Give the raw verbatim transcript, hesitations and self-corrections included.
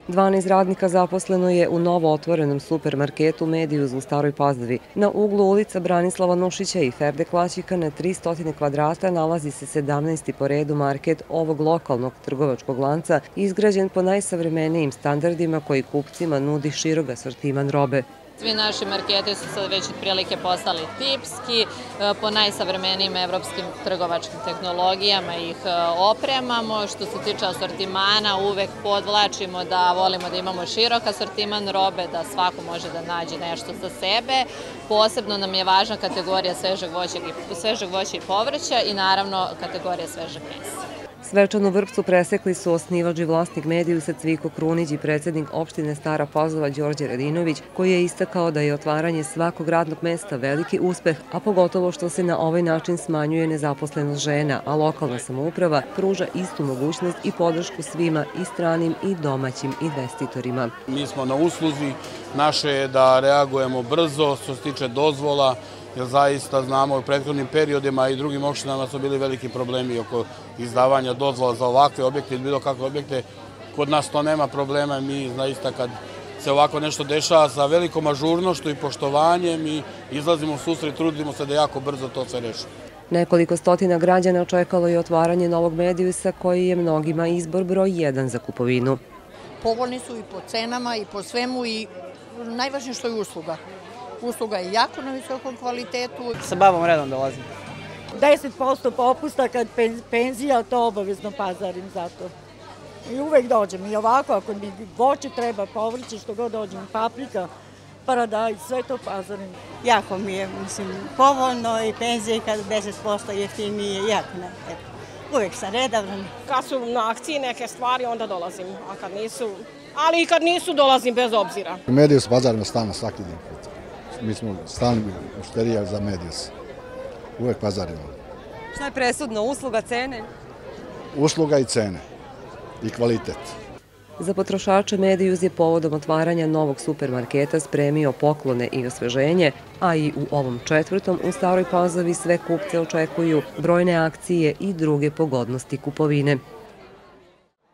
dvanaest radnika zaposleno je u novo otvorenom supermarketu Medijus u Staroj Pazovi. Na uglu ulica Branislava Nušića i Ferde Klaćika na tristo kvadrata nalazi se sedamnaesti po redu market ovog lokalnog trgovačkog lanca, izgrađen po najsavremenijim standardima koji kupcima nudi širok asortiman robe. Svi naši marketi su sad već otprilike postali tipski, po najsavremenijim evropskim trgovačkim tehnologijama ih opremamo. Što se tiče asortimana, uvek podvlačimo da volimo da imamo širok asortiman robe, da svako može da nađe nešto za sebe. Posebno nam je važna kategorija svežeg voća i povrća i naravno kategorija svežeg mesa. Svečanu vrpcu presekli su osnivač i vlasnik Medijusa Cviko Krunić i predsednik opštine Stara Pazova Đorđe Radinović, koji je istakao da je otvaranje svakog radnog mesta veliki uspeh, a pogotovo što se na ovaj način smanjuje nezaposlenost žena, a lokalna samouprava pruža istu mogućnost i podršku svima, i stranim i domaćim investitorima. Mi smo na usluzi, naše je da reagujemo brzo što se tiče dozvola, jer zaista znamo u prethodnim periodima i drugim opštinama su bili veliki problemi oko izdavanja dozvola za ovakve objekte ili bilo kakve objekte. Kod nas to nema problema, mi zaista kad se ovako nešto dešava sa velikom ažurnošću i poštovanjem i izlazimo u susret, trudimo se da jako brzo to sve rešimo. Nekoliko stotina građana očekalo je otvaranje novog Medijusa koji je mnogima izbor broj jedan za kupovinu. Povoljni su i po cenama i po svemu i najvažnije što je usluga. Usluga je jako na visokom kvalitetu. Sa babom redom dolazim. deset posto popusta kad penzija, to obavezno pazarim zato. I uvek dođem. I ovako, ako mi voće treba, povrće, što god dođem, paprika, paradajz, sve to pazarim. Jako mi je, mislim, povoljno i penzije kad deset posto jeftinije, jako ne. Uvek sam redavna. Kad su na akciji neke stvari, onda dolazim, a kad nisu, ali i kad nisu, dolazim bez obzira. U Medijus pazarimo stalno svaki dan. Mi smo stalni mušterija za Medijus. Uvek pazarimo. Šta je presudno? Usluga, cene? Usluga i cene. I kvalitet. Za potrošače Medijus je povodom otvaranja novog supermarketa spremio poklone i osveženje, a i u ovom četvrtom u Staroj Pazovi sve kupce očekuju brojne akcije i druge pogodnosti kupovine.